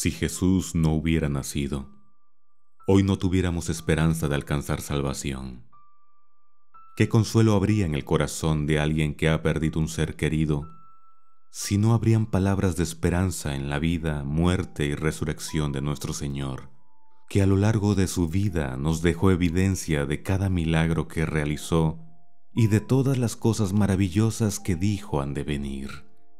Si Jesús no hubiera nacido, hoy no tuviéramos esperanza de alcanzar salvación. ¿Qué consuelo habría en el corazón de alguien que ha perdido un ser querido si no habrían palabras de esperanza en la vida, muerte y resurrección de nuestro Señor, que a lo largo de su vida nos dejó evidencia de cada milagro que realizó y de todas las cosas maravillosas que dijo han de venir?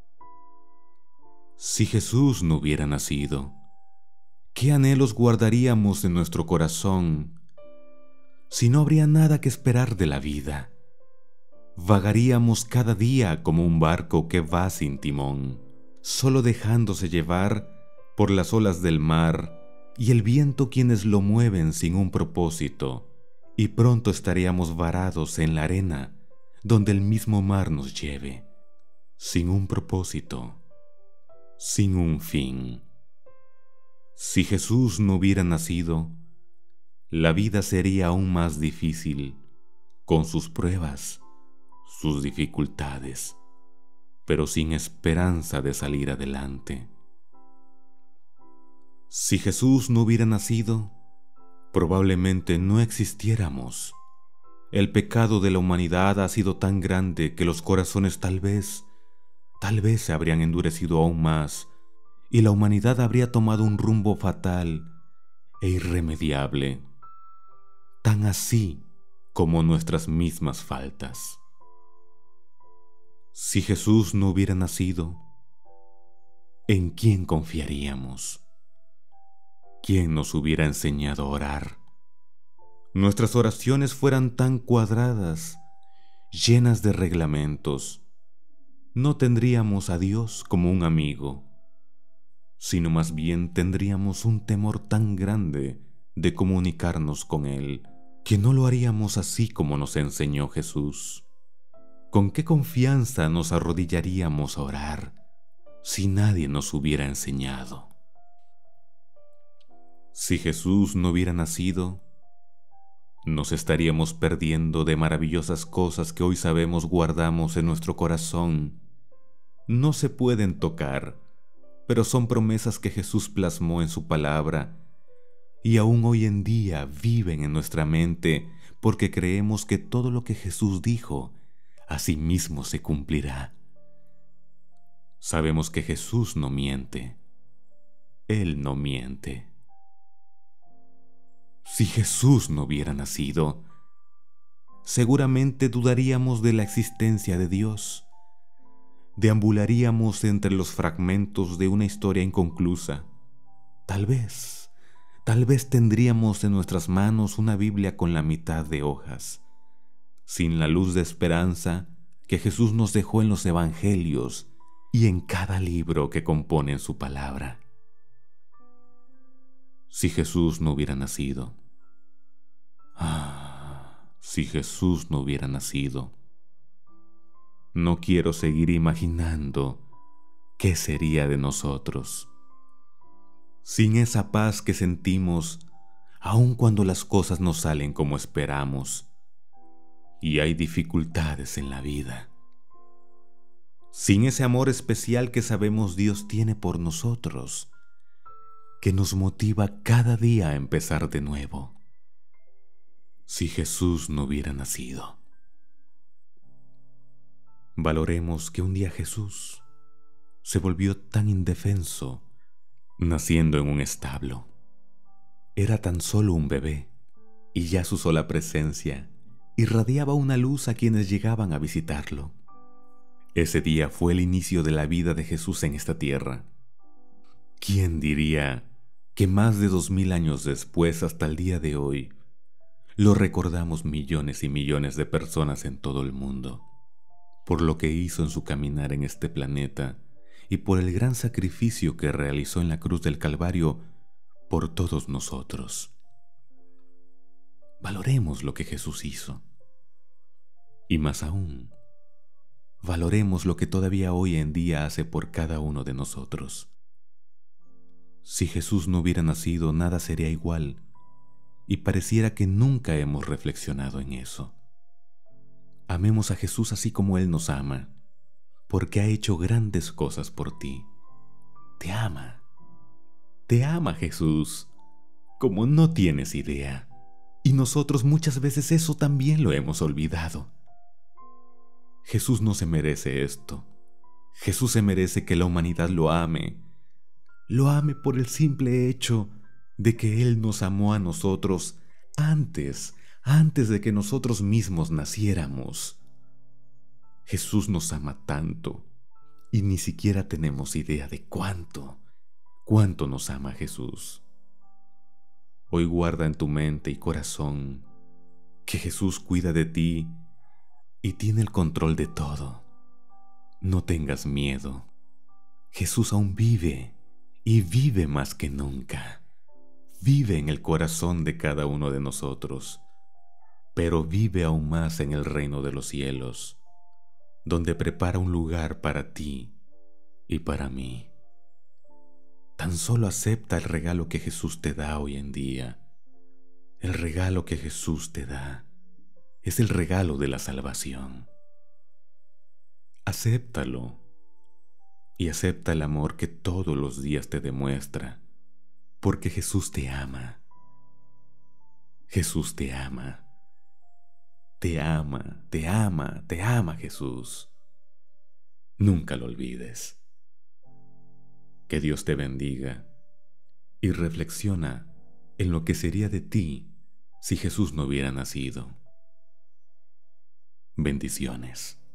Si Jesús no hubiera nacido, ¿qué anhelos guardaríamos en nuestro corazón si no habría nada que esperar de la vida? Vagaríamos cada día como un barco que va sin timón, solo dejándose llevar por las olas del mar y el viento quienes lo mueven sin un propósito, y pronto estaríamos varados en la arena donde el mismo mar nos lleve, sin un propósito, sin un fin. Si Jesús no hubiera nacido, la vida sería aún más difícil, con sus pruebas, sus dificultades, pero sin esperanza de salir adelante. Si Jesús no hubiera nacido, probablemente no existiéramos. El pecado de la humanidad ha sido tan grande que los corazones tal vez se habrían endurecido aún más, y la humanidad habría tomado un rumbo fatal e irremediable, tan así como nuestras mismas faltas. Si Jesús no hubiera nacido, ¿en quién confiaríamos? ¿Quién nos hubiera enseñado a orar? Nuestras oraciones fueran tan cuadradas, llenas de reglamentos, no tendríamos a Dios como un amigo, sino más bien tendríamos un temor tan grande de comunicarnos con Él, que no lo haríamos así como nos enseñó Jesús. ¿Con qué confianza nos arrodillaríamos a orar si nadie nos hubiera enseñado? Si Jesús no hubiera nacido, nos estaríamos perdiendo de maravillosas cosas que hoy sabemos guardamos en nuestro corazón. No se pueden tocar, pero son promesas que Jesús plasmó en su palabra y aún hoy en día viven en nuestra mente porque creemos que todo lo que Jesús dijo, asimismo se cumplirá. Sabemos que Jesús no miente. Él no miente. Si Jesús no hubiera nacido, seguramente dudaríamos de la existencia de Dios. Deambularíamos entre los fragmentos de una historia inconclusa. Tal vez tendríamos en nuestras manos una Biblia con la mitad de hojas, sin la luz de esperanza que Jesús nos dejó en los evangelios y en cada libro que componen su palabra. Si Jesús no hubiera nacido. Si Jesús no hubiera nacido. No quiero seguir imaginando qué sería de nosotros. Sin esa paz que sentimos, aun cuando las cosas no salen como esperamos y hay dificultades en la vida. Sin ese amor especial que sabemos Dios tiene por nosotros, que nos motiva cada día a empezar de nuevo. Si Jesús no hubiera nacido. Valoremos que un día Jesús se volvió tan indefenso naciendo en un establo. Era tan solo un bebé y ya su sola presencia irradiaba una luz a quienes llegaban a visitarlo. Ese día fue el inicio de la vida de Jesús en esta tierra. ¿Quién diría que más de 2000 años después, hasta el día de hoy, lo recordamos millones y millones de personas en todo el mundo, por lo que hizo en su caminar en este planeta y por el gran sacrificio que realizó en la cruz del Calvario por todos nosotros? Valoremos lo que Jesús hizo. Y más aún, valoremos lo que todavía hoy en día hace por cada uno de nosotros. Si Jesús no hubiera nacido, nada sería igual, y pareciera que nunca hemos reflexionado en eso. Amemos a Jesús así como Él nos ama, porque ha hecho grandes cosas por ti. Te ama. Te ama Jesús, como no tienes idea. Y nosotros muchas veces eso también lo hemos olvidado. Jesús no se merece esto. Jesús se merece que la humanidad lo ame. Lo ame por el simple hecho de que Él nos amó a nosotros antes de que nosotros mismos naciéramos. Jesús nos ama tanto y ni siquiera tenemos idea de cuánto nos ama Jesús. Hoy guarda en tu mente y corazón que Jesús cuida de ti y tiene el control de todo. No tengas miedo. Jesús aún vive y vive más que nunca. Vive en el corazón de cada uno de nosotros, pero vive aún más en el reino de los cielos, donde prepara un lugar para ti y para mí. Tan solo acepta el regalo que Jesús te da hoy en día. El regalo que Jesús te da es el regalo de la salvación. Acéptalo y acepta el amor que todos los días te demuestra, porque Jesús te ama. Jesús te ama. Te ama, te ama, te ama Jesús. Nunca lo olvides. Que Dios te bendiga y reflexiona en lo que sería de ti si Jesús no hubiera nacido. Bendiciones.